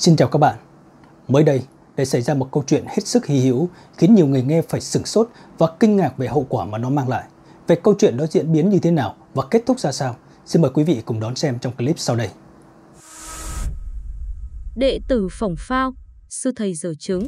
Xin chào các bạn. Mới đây, đã xảy ra một câu chuyện hết sức hy hữu khiến nhiều người nghe phải sửng sốt và kinh ngạc về hậu quả mà nó mang lại. Về câu chuyện đó diễn biến như thế nào và kết thúc ra sao, xin mời quý vị cùng đón xem trong clip sau đây. Đệ tử phỏng phao, sư thầy dở chứng.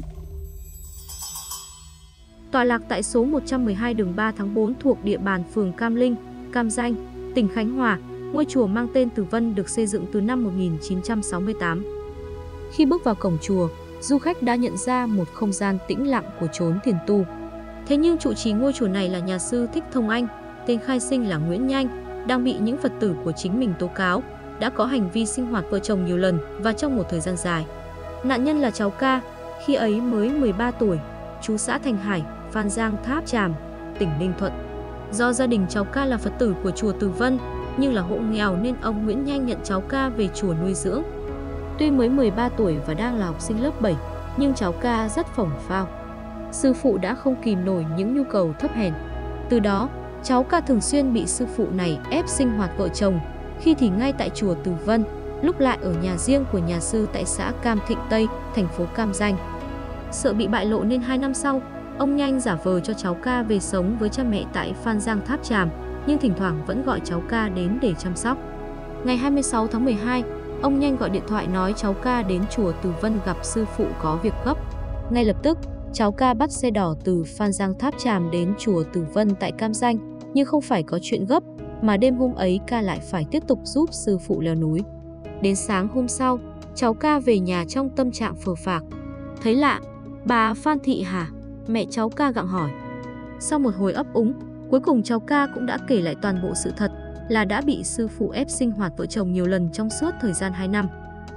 Tọa lạc tại số 112 đường 3 tháng 4 thuộc địa bàn phường Cam Linh, Cam Ranh, tỉnh Khánh Hòa, ngôi chùa mang tên Từ Vân được xây dựng từ năm 1968. Khi bước vào cổng chùa, du khách đã nhận ra một không gian tĩnh lặng của chốn thiền tu. Thế nhưng trụ trì ngôi chùa này là nhà sư Thích Thông Anh, tên khai sinh là Nguyễn Nhanh, đang bị những Phật tử của chính mình tố cáo đã có hành vi sinh hoạt vợ chồng nhiều lần và trong một thời gian dài. Nạn nhân là cháu Ca, khi ấy mới 13 tuổi, trú xã Thành Hải, Phan Giang Tháp Chàm, tỉnh Ninh Thuận. Do gia đình cháu Ca là Phật tử của chùa Từ Vân nhưng là hộ nghèo nên ông Nguyễn Nhanh nhận cháu Ca về chùa nuôi dưỡng. Tuy mới 13 tuổi và đang là học sinh lớp 7, nhưng cháu Ca rất phỏng phao. Sư phụ đã không kìm nổi những nhu cầu thấp hèn. Từ đó, cháu Ca thường xuyên bị sư phụ này ép sinh hoạt vợ chồng, khi thì ngay tại chùa Từ Vân, lúc lại ở nhà riêng của nhà sư tại xã Cam Thịnh Tây, thành phố Cam Ranh. Sợ bị bại lộ nên 2 năm sau, ông Nhanh giả vờ cho cháu Ca về sống với cha mẹ tại Phan Giang Tháp Chàm, nhưng thỉnh thoảng vẫn gọi cháu Ca đến để chăm sóc. Ngày 26 tháng 12, ông Nhanh gọi điện thoại nói cháu Ca đến chùa Từ Vân gặp sư phụ có việc gấp. Ngay lập tức, cháu Ca bắt xe đỏ từ Phan Giang Tháp Chàm đến chùa Từ Vân tại Cam Ranh, nhưng không phải có chuyện gấp, mà đêm hôm ấy Ca lại phải tiếp tục giúp sư phụ leo núi. Đến sáng hôm sau, cháu Ca về nhà trong tâm trạng phờ phạc. Thấy lạ, bà Phan Thị Hà, mẹ cháu Ca gặng hỏi. Sau một hồi ấp úng, cuối cùng cháu Ca cũng đã kể lại toàn bộ sự thật là đã bị sư phụ ép sinh hoạt vợ chồng nhiều lần trong suốt thời gian 2 năm.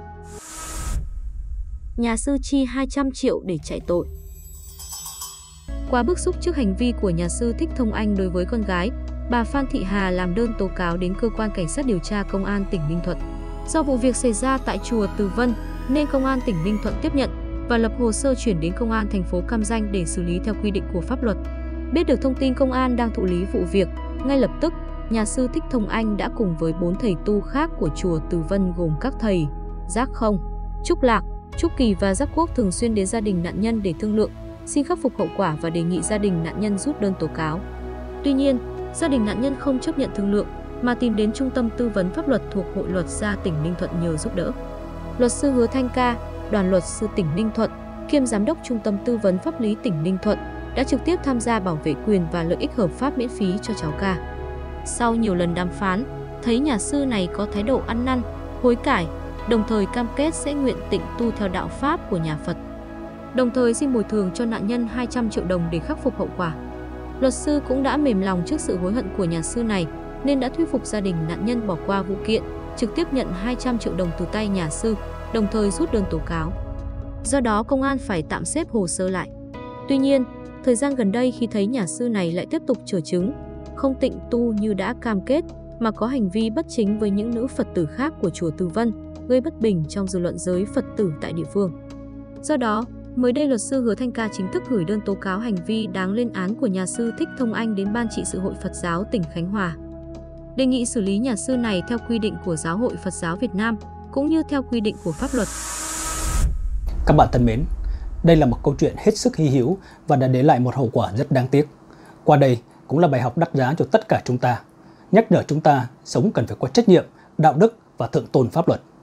Nhà sư chi 200 triệu để chạy tội. Quá bức xúc trước hành vi của nhà sư Thích Thông Anh đối với con gái, bà Phan Thị Hà làm đơn tố cáo đến cơ quan cảnh sát điều tra công an tỉnh Ninh Thuận. Do vụ việc xảy ra tại chùa Từ Vân nên công an tỉnh Ninh Thuận tiếp nhận và lập hồ sơ chuyển đến công an thành phố Cam Ranh để xử lý theo quy định của pháp luật. Biết được thông tin công an đang thụ lý vụ việc, ngay lập tức nhà sư Thích Thông Anh đã cùng với 4 thầy tu khác của chùa Từ Vân gồm các thầy Giác Không, Trúc Lạc, Trúc Kỳ và Giác Quốc thường xuyên đến gia đình nạn nhân để thương lượng, xin khắc phục hậu quả và đề nghị gia đình nạn nhân rút đơn tố cáo. Tuy nhiên, gia đình nạn nhân không chấp nhận thương lượng mà tìm đến Trung tâm Tư vấn Pháp luật thuộc Hội Luật gia tỉnh Ninh Thuận nhờ giúp đỡ. Luật sư Hứa Thanh Ca, đoàn luật sư tỉnh Ninh Thuận, kiêm giám đốc Trung tâm Tư vấn Pháp lý tỉnh Ninh Thuận, đã trực tiếp tham gia bảo vệ quyền và lợi ích hợp pháp miễn phí cho cháu Ca. Sau nhiều lần đàm phán, thấy nhà sư này có thái độ ăn năn, hối cải, đồng thời cam kết sẽ nguyện tịnh tu theo đạo Pháp của nhà Phật. Đồng thời xin bồi thường cho nạn nhân 200 triệu đồng để khắc phục hậu quả. Luật sư cũng đã mềm lòng trước sự hối hận của nhà sư này nên đã thuyết phục gia đình nạn nhân bỏ qua vụ kiện, trực tiếp nhận 200 triệu đồng từ tay nhà sư, đồng thời rút đơn tố cáo. Do đó công an phải tạm xếp hồ sơ lại. Tuy nhiên, thời gian gần đây khi thấy nhà sư này lại tiếp tục trở chứng, không tịnh tu như đã cam kết mà có hành vi bất chính với những nữ Phật tử khác của chùa Từ Vân, gây bất bình trong dư luận giới Phật tử tại địa phương. Do đó, mới đây luật sư Hứa Thanh Ca chính thức gửi đơn tố cáo hành vi đáng lên án của nhà sư Thích Thông Anh đến Ban trị sự Hội Phật giáo tỉnh Khánh Hòa. Đề nghị xử lý nhà sư này theo quy định của Giáo hội Phật giáo Việt Nam cũng như theo quy định của pháp luật. Các bạn thân mến, đây là một câu chuyện hết sức hy hữu và đã để lại một hậu quả rất đáng tiếc. Qua đây cũng là bài học đắt giá cho tất cả chúng ta, nhắc nhở chúng ta sống cần phải có trách nhiệm, đạo đức và thượng tôn pháp luật.